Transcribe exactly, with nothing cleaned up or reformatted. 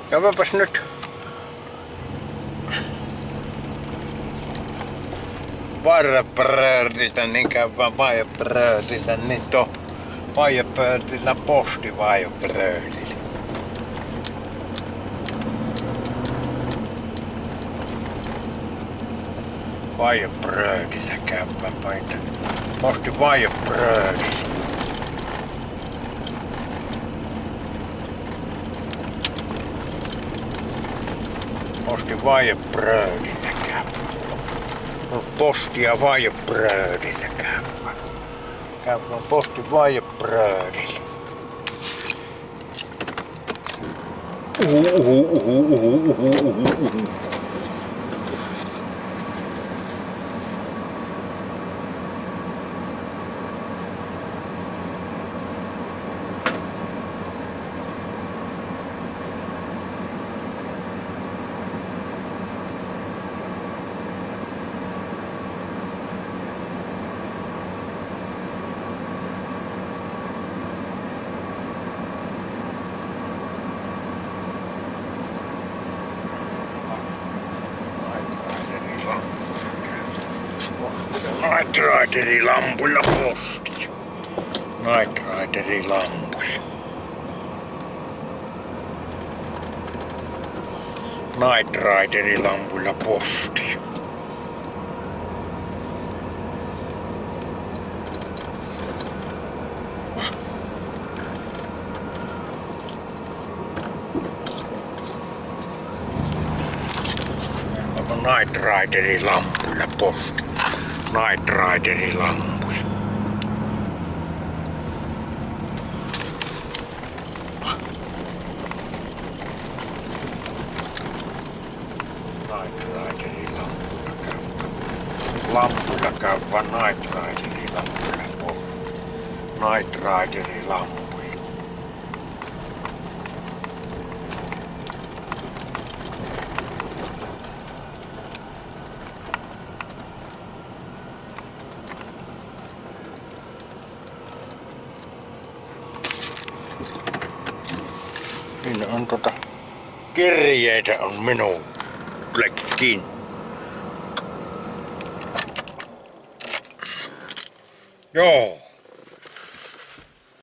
Käydäänpäs nyt Varrebrödiltä, niin käydään Varrebrödiltä, niin to Varrebrödillä posti Varrebrödillä. Varrebrödillä käydään paita. Posti Varrebrödillä. Posti Varrebrödillä käydään. No, postia Varrebrödillä käydään. Käydään posti Varrebrödillä. Uhu, uhu, uhu, uhu, uhu, uhu. Night Riderin lampulla posti. Night Riderin lampulla. Night Riderin lampulla posti. Night Riderin lampulla posti. Night Riderin lampulla. Night Riderin lampulla käyvä. Lampulla käyvä Night Riderin lampulla posti. Night Riderin lampulla. Siinä on tota kirjeitä on minullekin. Joo.